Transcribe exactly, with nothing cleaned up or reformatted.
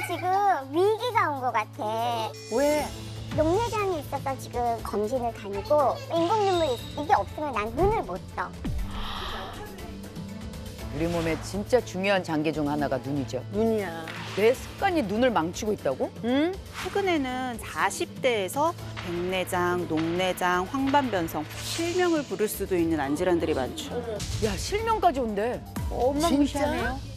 지금 위기가 온 것 같아. 왜? 녹내장이 있어서 지금 검진을 다니고 인공눈물 이게 없으면 난 눈을 못 떠. 우리 몸에 진짜 중요한 장기 중 하나가 눈이죠. 눈이야. 내 습관이 눈을 망치고 있다고? 응? 최근에는 사십 대에서 백내장, 녹내장, 황반변성, 실명을 부를 수도 있는 안질환들이 많죠. 야, 실명까지 온대. 엄마 무시하네요.